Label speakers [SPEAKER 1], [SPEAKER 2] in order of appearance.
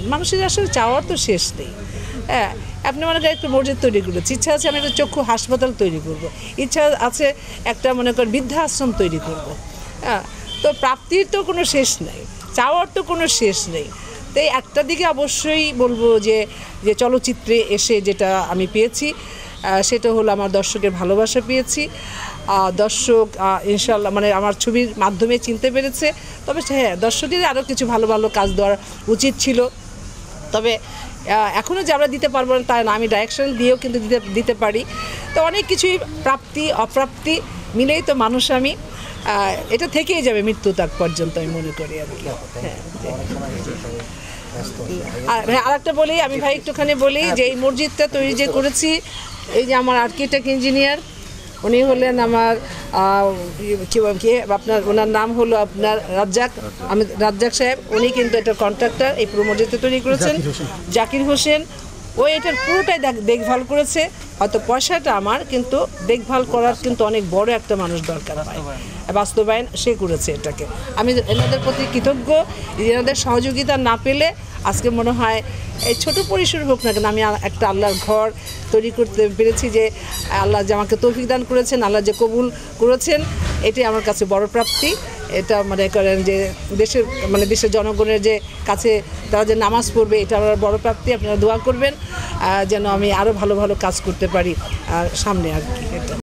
[SPEAKER 1] মানুষের আসলে চাওয়ার তো শেষ নেই। হ্যাঁ, আপনি মনে করেন একটা মসজিদ তৈরি করেছি, ইচ্ছা আছে আমি একটা চক্ষু হাসপাতাল তৈরি করব, ইচ্ছা আছে একটা মনে করেন বৃদ্ধাশ্রম তৈরি করব। হ্যাঁ, তো প্রাপ্তির তো কোনো শেষ নেই, চাওয়ার তো কোনো শেষ নেই। তো এই একটা দিকে অবশ্যই বলবো যে যে চলচ্চিত্রে এসে যেটা আমি পেয়েছি সেটা হলো আমার দর্শকের ভালোবাসা পেয়েছি। দর্শক ইনশাল্লাহ মানে আমার ছবির মাধ্যমে চিনতে পেরেছে। তবে হ্যাঁ, দর্শকের আরও কিছু ভালো ভালো কাজ দেওয়ার উচিত ছিল। তবে এখনও যে আমরা দিতে পারবো না তা না, আমি ডাইরেকশন দিয়েও কিন্তু দিতে পারি। তো অনেক কিছুই প্রাপ্তি অপ্রাপ্তি মিলেই তো মানুষ আমি, এটা থেকেই যাবে মৃত্যু তাক পর্যন্ত আমি মনে করি আর কি। হ্যাঁ, আর একটা বলি আমি ভাই, একটুখানি বলি যে এই মসজিদটা তৈরি যে করেছি, এই যে আমার আর্কিটেক্ট ইঞ্জিনিয়ার উনি হলেন আমার কি আপনার, ওনার নাম হলো আপনার রাজ্জাক সাহেব। উনি কিন্তু এটার কন্ট্রাক্টর, এই পুরো মসজিদটা তৈরি করেছেন। জাকির হোসেন ও এটার পুরোটাই দেখভাল করেছে। হয়তো পয়সাটা আমার, কিন্তু দেখভাল করার কিন্তু অনেক বড় একটা মানুষ দরকার হয়, বাস্তবায়ন সে করেছে এটাকে। আমি এনাদের প্রতি কৃতজ্ঞ। এনাদের সহযোগিতা না পেলে আজকে মনে হয় এই ছোটো পরিসর হোক না কেন আমি একটা আল্লাহর ঘর তৈরি করতে পেরেছি। যে আল্লাহ যে আমাকে তৌফিক দান করেছেন, আল্লাহ যে কবুল করেছেন, এটাই আমার কাছে বড় প্রাপ্তি। এটা মনে করেন যে দেশের জনগণের যে কাছে তারা যে নামাজ পড়বে, এটা আমার বড় প্রাপ্তি। আপনারা দোয়া করবেন যেন আমি আরও ভালো ভালো কাজ করতে পারি সামনে আর কি। এটা